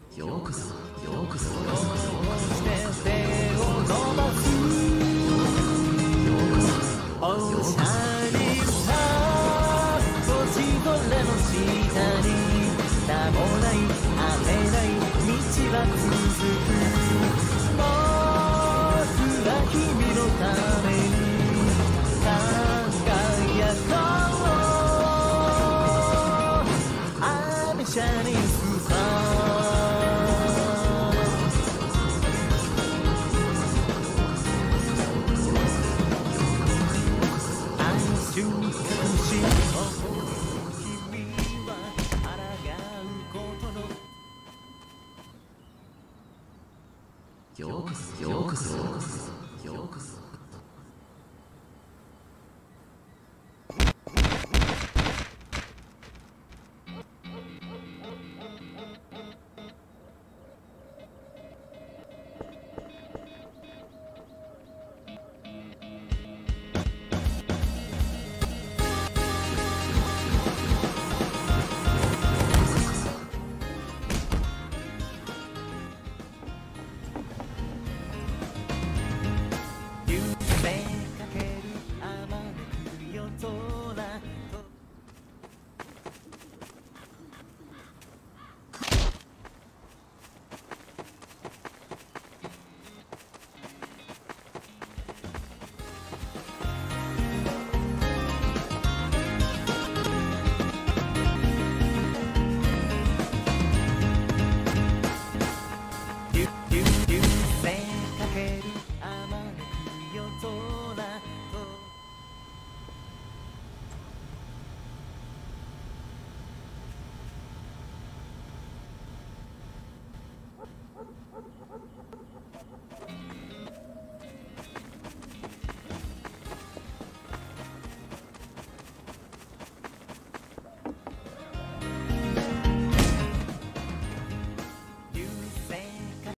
ようこそようこそようこそして手を伸ばすおしゃれさ星空の下に名もない雨ない道は続く僕は君のために輝こうアメシャニスさ君は抗うことのようこそようこそようこそようこそ